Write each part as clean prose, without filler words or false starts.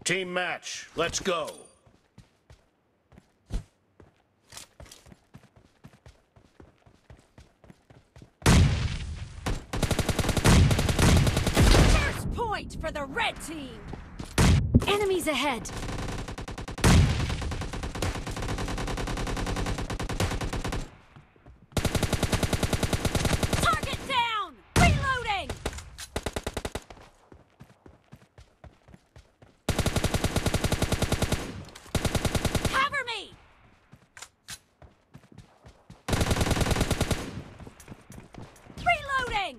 Team match, let's go. First point for the red team. Enemies ahead. Target down. Reloading. Cover me. Reloading.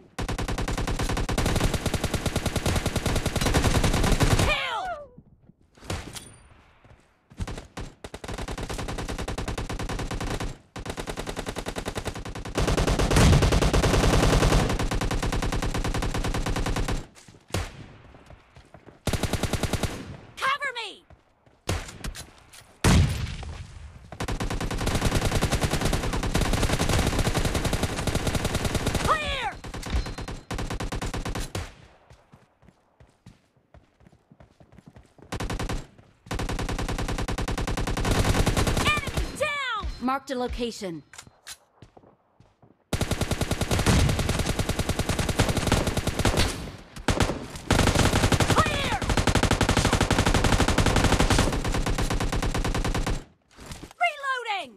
Kill. Cover me. Clear. Enemy down. Marked a location. Clear. Reloading.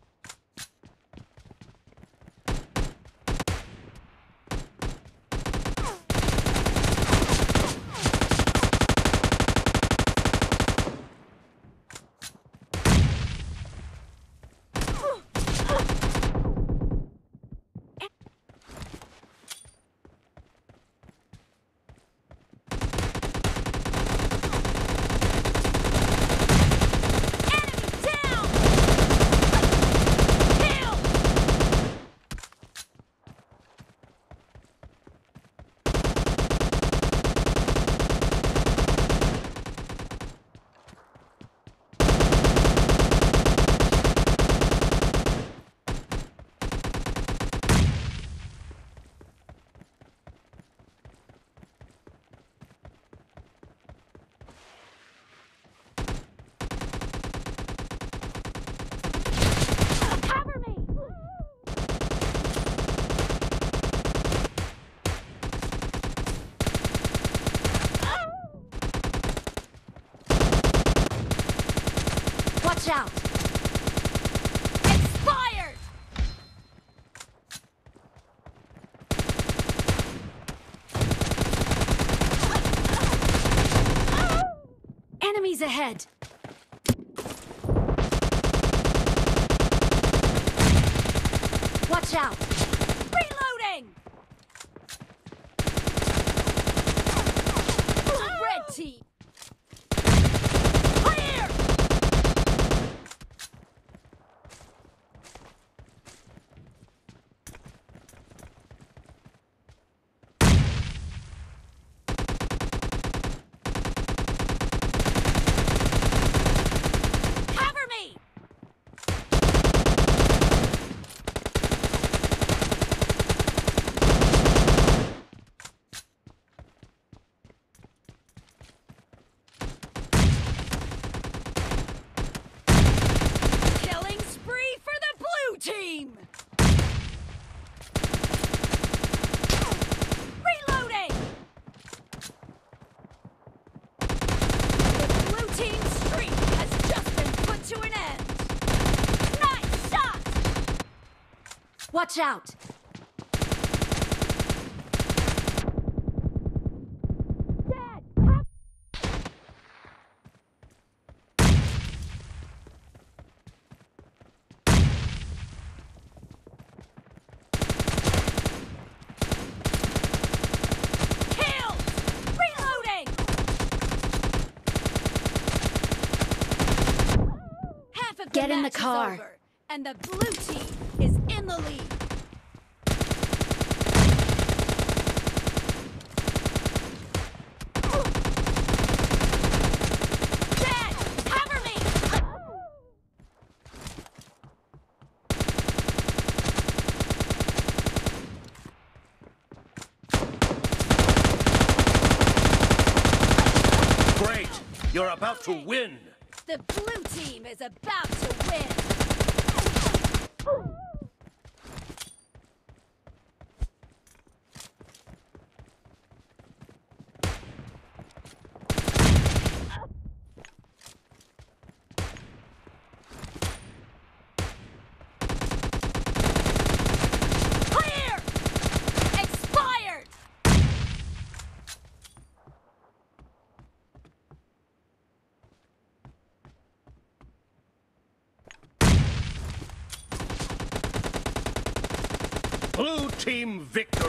Enemy down. Kill. Cover me. Watch out. Expired. Enemies ahead. Watch out. Reloading. Red team. Clear. Cover me. Killing spree for the blue team. Reloading. The blue team's streak has just been put to an end. Nice shot. Watch out. Dead. Killed. Reloading. Half of the Get in the match is car. over, and the blue team is in the lead. Dead. Cover me. Great, you're about to win. The blue team is about to win. Clear! Expired! Blue team victory.